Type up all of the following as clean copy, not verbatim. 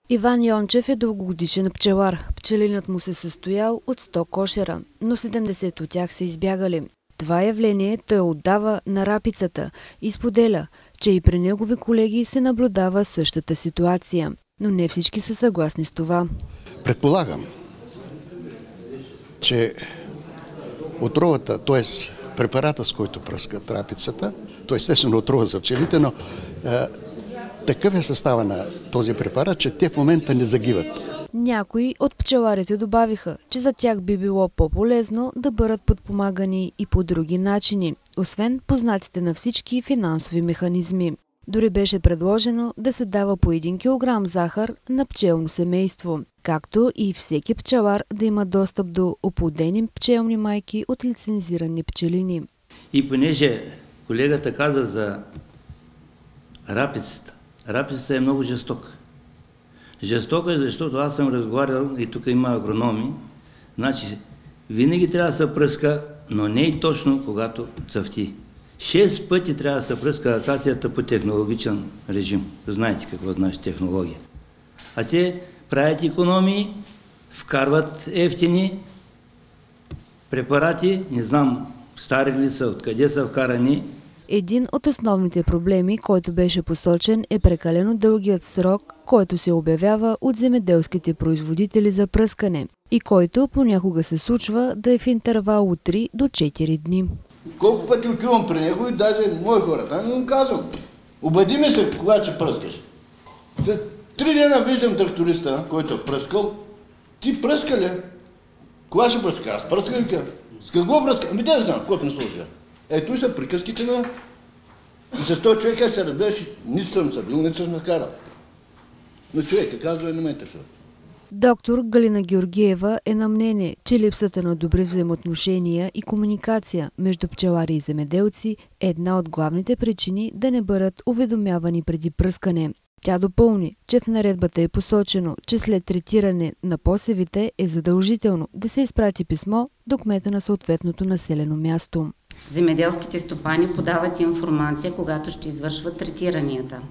Иван Йончев е дългогодишен пчелар. Пчелинът му се състоял от 100 кошера, но 70 от тях са избягали. Това явление той отдава на рапицата и споделя, че и при негови колеги се наблюдава същата ситуация. Но не всички са съгласни с това. Предполагам, че отровата, т.е. препарата, с който пръскат рапицата, то естествено отрова за пчелите, но такъв е състава на този препарат, че те в момента не загиват. Някои от пчеларите добавиха, че за тях би било по-полезно да бъдат подпомагани и по други начини, освен познатите на всички финансови механизми. Дори беше предложено да се дава по 1 кг захар на пчелно семейство, както и всеки пчелар да има достъп до оплодени пчелни майки от лицензирани пчелини. И понеже колегата каза за рапицата, рапицата е много жестока. Жестока е, защото аз съм разговарял и тук има агрономи. Значи, винаги трябва да се пръска, но не и точно когато цъфти. 6 пъти трябва да се пръска акацията по технологичен режим. Знаете какво значи технология. А те правят икономии, вкарват ефтини препарати, не знам стари ли са, откъде са вкарани. Един от основните проблеми, който беше посочен, е прекалено дългият срок, който се обявява от земеделските производители за пръскане и който понякога се случва да е в интервал от 3 до 4 дни. Колко пъти отивам при него и даже мои хора, там му казвам, обади ме се кога ще пръскаш. След 3 дена виждам тракториста, който е пръскал, ти пръска ли? Кога ще пръска? Аз пръскам ли? С какво пръска? Ами да знам, който не сложа. Ето и са приказките на... И с този човека се разбереш, нито съм се бил, нито съм накарал. Но човека казва, не ме интересува. Доктор Галина Георгиева е на мнение, че липсата на добри взаимоотношения и комуникация между пчелари и земеделци е една от главните причини да не бъдат уведомявани преди пръскане. Тя допълни, че в наредбата е посочено, че след третиране на посевите е задължително да се изпрати писмо до кмета на съответното населено място. Земеделските стопани подават информация, когато ще извършват третиранията.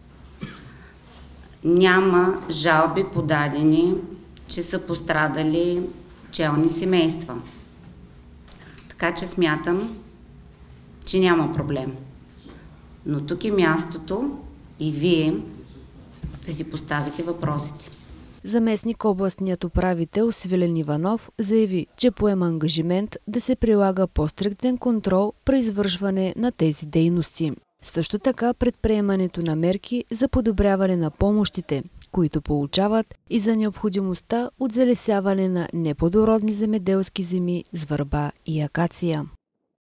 Няма жалби подадени, че са пострадали пчелни семейства. Така че смятам, че няма проблем. Но тук е мястото и вие да си поставите въпросите. Заместник областният управител Свилен Иванов заяви, че поема ангажимент да се прилага по-стриктен контрол при извършване на тези дейности. Също така предприемането на мерки за подобряване на помощите, които получават, и за необходимостта от залесяване на неплодородни земеделски земи с върба и акация.